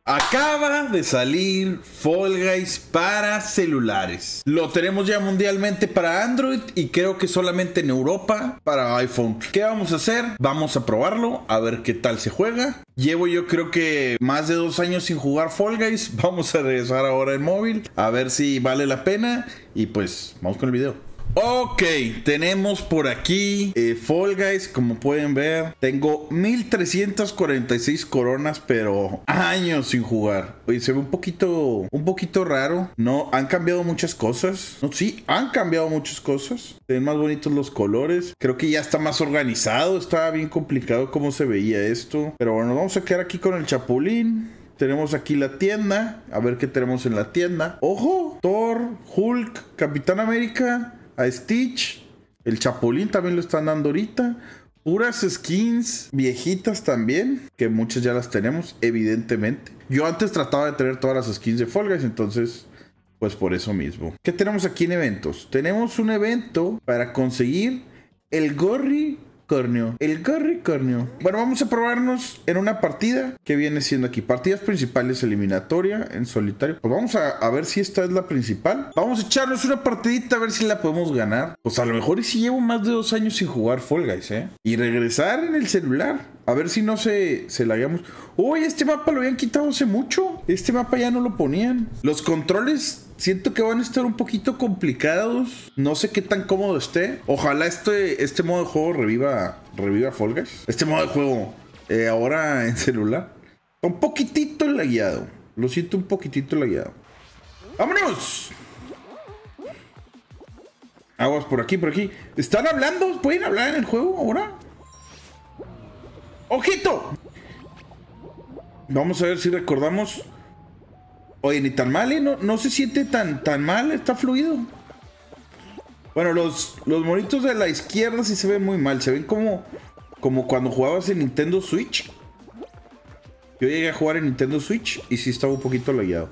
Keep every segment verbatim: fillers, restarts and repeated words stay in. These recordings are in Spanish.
Acaba de salir Fall Guys para celulares. Lo tenemos ya mundialmente para Android y creo que solamente en Europa para iPhone. ¿Qué vamos a hacer? Vamos a probarlo, a ver qué tal se juega. Llevo yo creo que más de dos años sin jugar Fall Guys. Vamos a regresar ahora en móvil, a ver si vale la pena. Y pues, vamos con el video. Ok, tenemos por aquí eh, Fall Guys, como pueden ver. Tengo mil trescientas cuarenta y seis coronas, pero años sin jugar. Oye, se ve un poquito, un poquito raro. No, han cambiado muchas cosas. No, sí, han cambiado muchas cosas. Se ven más bonitos los colores. Creo que ya está más organizado. Estaba bien complicado cómo se veía esto. Pero bueno, vamos a quedar aquí con el Chapulín. Tenemos aquí la tienda. A ver qué tenemos en la tienda. ¡Ojo! Thor, Hulk, Capitán América, a Stitch, el Chapulín también lo están dando ahorita. Puras skins viejitas también, que muchas ya las tenemos, evidentemente. Yo antes trataba de tener todas las skins de Fall Guys, entonces, pues por eso mismo. ¿Qué tenemos aquí en eventos? Tenemos un evento para conseguir el Gorri Corneo. El Gorri Corneo. Bueno, vamos a probarnos en una partida que viene siendo aquí. Partidas principales, eliminatoria, en solitario. Pues vamos a, a ver si esta es la principal. Vamos a echarnos una partidita a ver si la podemos ganar. Pues a lo mejor y si llevo más de dos años sin jugar Fall Guys, ¿eh? Y regresar en el celular. A ver si no se, se lagueamos. Uy, este mapa lo habían quitado hace mucho. Este mapa ya no lo ponían. Los controles siento que van a estar un poquito complicados. No sé qué tan cómodo esté. Ojalá este, este modo de juego reviva, reviva Fall Guys. Este modo de juego eh, ahora en celular. Un poquitito lagueado. Lo siento un poquitito lagueado. ¡Vámonos! Aguas por aquí, por aquí. ¿Están hablando? ¿Pueden hablar en el juego ahora? ¡Ojito! Vamos a ver si recordamos. Oye, ni tan mal, ¿eh? No, no se siente tan, tan mal, está fluido. Bueno, los, los monitos de la izquierda sí se ven muy mal. Se ven como, como cuando jugabas en Nintendo Switch. Yo llegué a jugar en Nintendo Switch y sí estaba un poquito lagueado.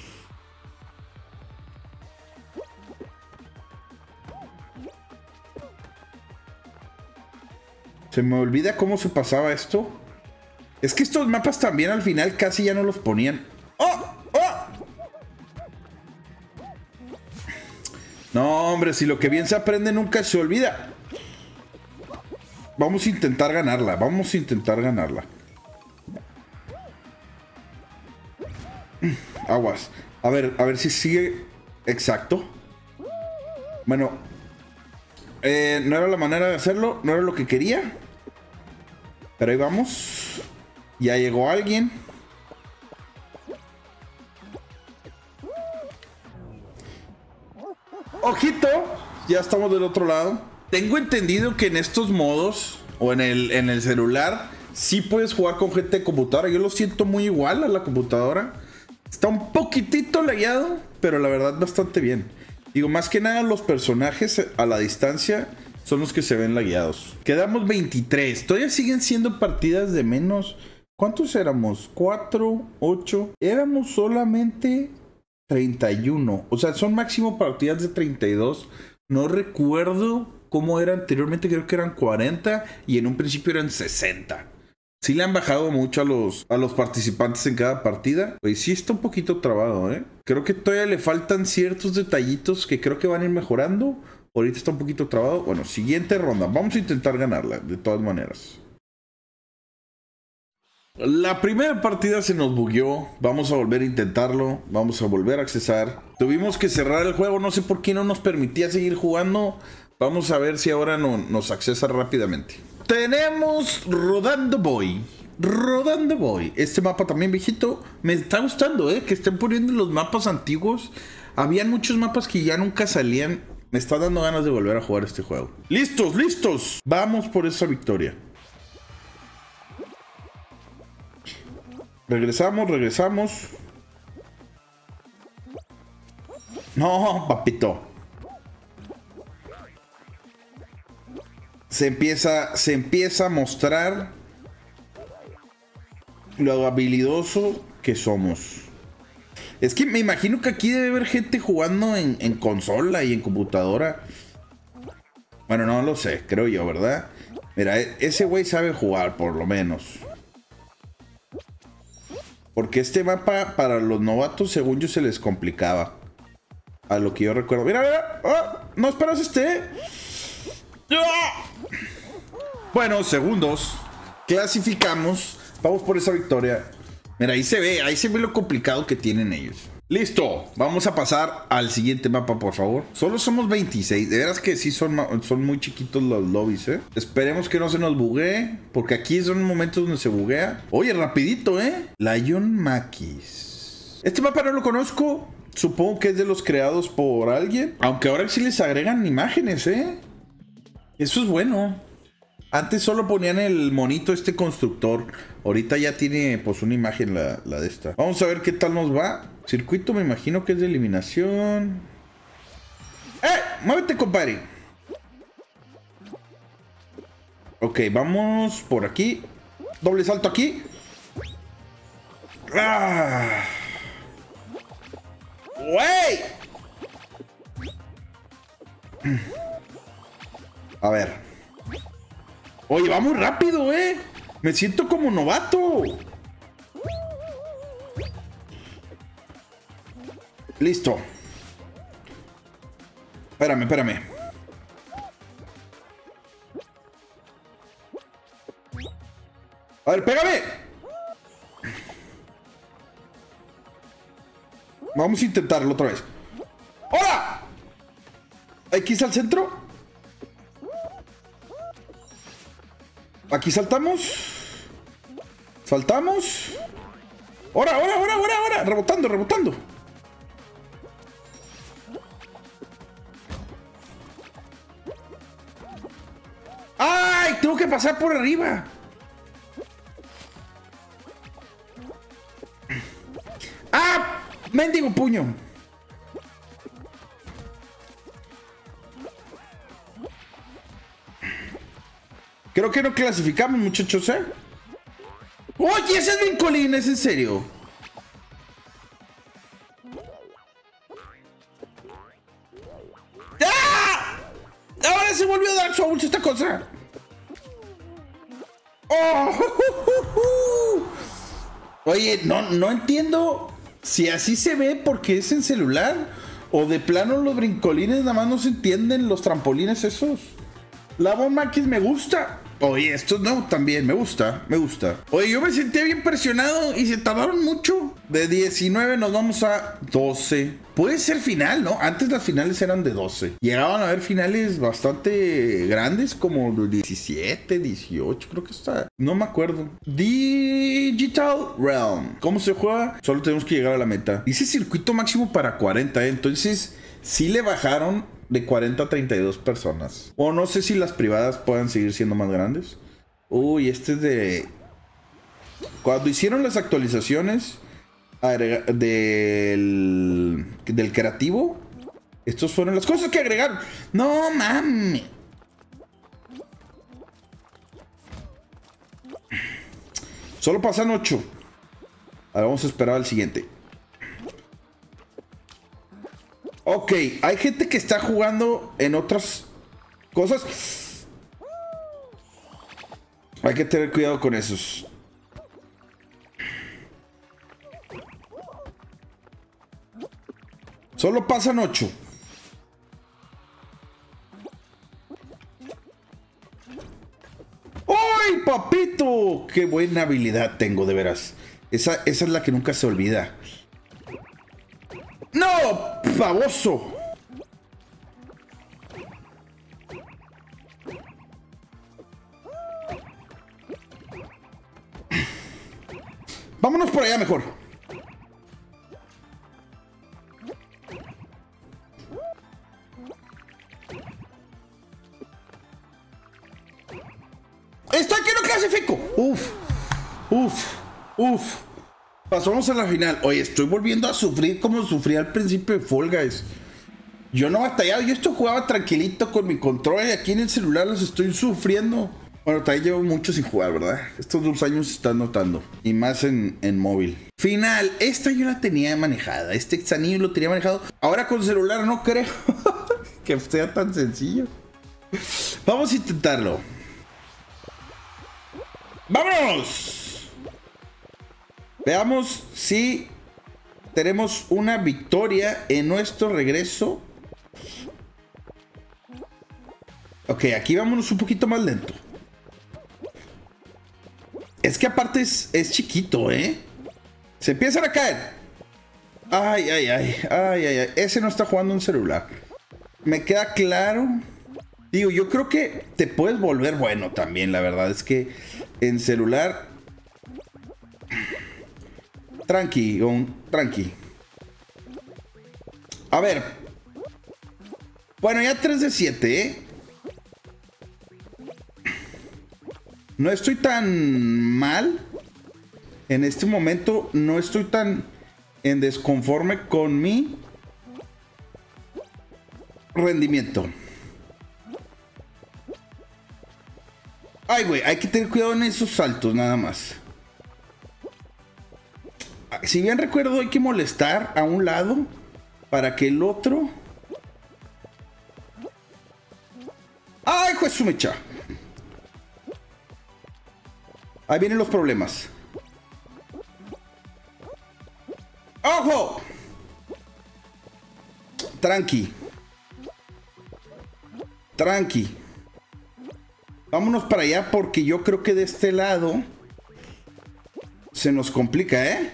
Se me olvida cómo se pasaba esto. Es que estos mapas también al final casi ya no los ponían. ¡Oh! ¡Oh! No, hombre, si lo que bien se aprende nunca se olvida. Vamos a intentar ganarla. Vamos a intentar ganarla. Aguas. A ver, a ver si sigue. Exacto. Bueno. Eh, no era la manera de hacerlo. No era lo que quería. Pero ahí vamos. Ya llegó alguien. Ojito. Ya estamos del otro lado. Tengo entendido que en estos modos, o en el, en el celular, sí puedes jugar con gente de computadora. Yo lo siento muy igual a la computadora. Está un poquitito lagueado, pero la verdad bastante bien. Digo, más que nada los personajes a la distancia son los que se ven lagueados. Quedamos veintitrés. Todavía siguen siendo partidas de menos. ¿Cuántos éramos? cuatro, ocho. Éramos solamente treinta y uno. O sea, son máximo partidas de treinta y dos. No recuerdo cómo era anteriormente. Creo que eran cuarenta y en un principio eran sesenta. Sí le han bajado mucho a los, a los participantes en cada partida. Pues sí está un poquito trabado, ¿eh? Creo que todavía le faltan ciertos detallitos que creo que van a ir mejorando. Ahorita está un poquito trabado. Bueno, siguiente ronda. Vamos a intentar ganarla, de todas maneras. La primera partida se nos bugueó. Vamos a volver a intentarlo. Vamos a volver a accesar. Tuvimos que cerrar el juego. No sé por qué no nos permitía seguir jugando. Vamos a ver si ahora no, nos accesa rápidamente. Tenemos Rodando Boy. Rodando Boy. Este mapa también viejito. Me está gustando, ¿eh? Que estén poniendo los mapas antiguos. Habían muchos mapas que ya nunca salían. Me está dando ganas de volver a jugar este juego. ¡Listos, listos! Vamos por esa victoria. Regresamos, regresamos. No, papito. Se empieza, se empieza a mostrar lo habilidoso que somos. Es que me imagino que aquí debe haber gente jugando en, en consola y en computadora. Bueno, no lo sé, creo yo, ¿verdad? Mira, ese güey sabe jugar, por lo menos. Porque este mapa para los novatos, según yo, se les complicaba. A lo que yo recuerdo. Mira, mira. Oh, no esperas este. Bueno, segundos. Clasificamos. Vamos por esa victoria. Mira, ahí se ve. Ahí se ve lo complicado que tienen ellos. Listo. Vamos a pasar al siguiente mapa, por favor. Solo somos veintiséis. De veras que sí son, son muy chiquitos los lobbies, ¿eh? Esperemos que no se nos buguee. Porque aquí son momentos donde se buguea. Oye, rapidito, ¿eh? Lion Maquis. Este mapa no lo conozco. Supongo que es de los creados por alguien. Aunque ahora sí les agregan imágenes, ¿eh? Eso es bueno. Antes solo ponían el monito este constructor. Ahorita ya tiene pues una imagen la, la de esta. Vamos a ver qué tal nos va. Circuito me imagino que es de eliminación. ¡Eh! ¡Muévete, compadre! Ok, vamos por aquí. Doble salto aquí. ¡Ah! ¡Wey! A ver. Oye, va muy rápido, eh. Me siento como novato. Listo. Espérame, espérame. A ver, pégame. Vamos a intentarlo otra vez. ¡Hola! Aquí al centro. Aquí saltamos. Saltamos. ¡Ahora, ahora, ahora, ahora, ahora! Rebotando, rebotando. ¡Ay! Tengo que pasar por arriba. ¡Ah! ¡Mendigo puño! Creo que no clasificamos, muchachos, ¿eh? ¡Oye, ese es Brincolín! ¿Es en serio? ¡Ah! ¡Ahora se volvió a dar Souls esta cosa! ¡Oh! Oye, no, no entiendo si así se ve porque es en celular o de plano los brincolines nada más no se entienden, los trampolines esos. Lion Maquis me gusta. Oye, esto no, también me gusta, me gusta. Oye, yo me sentí bien presionado y se tardaron mucho. De diecinueve nos vamos a doce. Puede ser final, ¿no? Antes las finales eran de doce. Llegaban a haber finales bastante grandes, como diecisiete, dieciocho, creo que está. No me acuerdo. Digital Realm. ¿Cómo se juega? Solo tenemos que llegar a la meta. Dice circuito máximo para cuarenta, ¿eh? Entonces, sí le bajaron de cuarenta a treinta y dos personas. O no sé si las privadas puedan seguir siendo más grandes. Uy, este es de... Cuando hicieron las actualizaciones del, del creativo, estos fueron las cosas que agregaron. No mames. Solo pasan ocho. Ahora vamos a esperar al siguiente. Ok, hay gente que está jugando en otras cosas. Hay que tener cuidado con esos. Solo pasan ocho. ¡Ay, papito! ¡Qué buena habilidad tengo, de veras! Esa, esa es la que nunca se olvida. ¡No! ¡Baboso! Vámonos por allá mejor. ¡Estoy que no clasifico! ¡Uf! ¡Uf! ¡Uf! Pasamos a la final. Oye, estoy volviendo a sufrir como sufrí al principio de Fall Guys. Yo no batallaba. Yo esto jugaba tranquilito con mi control y aquí en el celular los estoy sufriendo. Bueno, también llevo mucho sin jugar, ¿verdad? Estos dos años se están notando. Y más en, en móvil. Final. Esta yo la tenía manejada. Este exanillo lo tenía manejado. Ahora con celular no creo que sea tan sencillo. Vamos a intentarlo. ¡Vámonos! Veamos si tenemos una victoria en nuestro regreso. Ok, aquí vámonos un poquito más lento. Es que aparte es, es chiquito, ¿eh? Se empiezan a caer. Ay, ay, ay, ay, ay, ay. Ese no está jugando un celular. Me queda claro. Digo, yo creo que te puedes volver bueno también, la verdad. Es que en celular... Tranqui, un, tranqui. A ver. Bueno, ya tres de siete, ¿eh? No estoy tan mal. En este momento no estoy tan en desconforme con mi rendimiento. Ay, güey, hay que tener cuidado en esos saltos nada más. Si bien recuerdo, hay que molestar a un lado para que el otro... ¡Ay, juez su mecha! Ahí vienen los problemas. ¡Ojo! Tranqui. Tranqui. Vámonos para allá porque yo creo que de este lado se nos complica, ¿eh?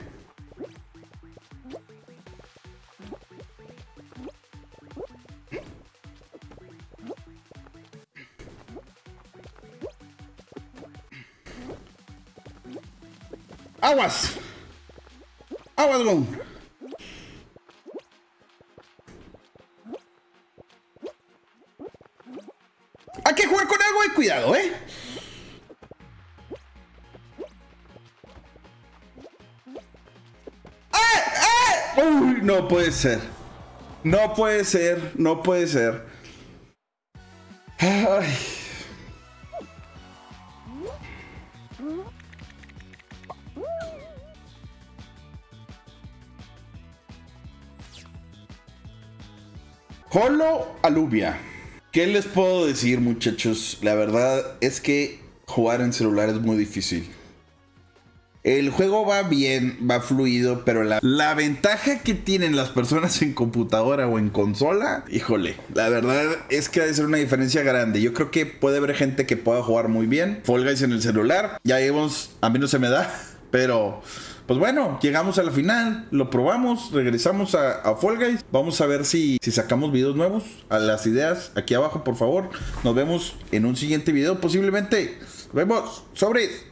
¡Aguas! ¡Aguas, Gon! Hay que jugar con algo de cuidado, ¿eh? ¡Ah! ¡Ah! ¡Uy! No puede ser. No puede ser. No puede ser. Ay. Holo Aluvia. ¿Qué les puedo decir, muchachos? La verdad es que jugar en celular es muy difícil. El juego va bien, va fluido, pero la, la ventaja que tienen las personas en computadora o en consola, híjole, la verdad es que ha de ser una diferencia grande. Yo creo que puede haber gente que pueda jugar muy bien Fall Guys en el celular. Ya vimos, a mí no se me da, pero... Pues bueno, llegamos a la final, lo probamos, regresamos a, a Fall Guys. Vamos a ver si, si sacamos videos nuevos. A las ideas aquí abajo, por favor. Nos vemos en un siguiente video, posiblemente. Nos vemos. Sobres.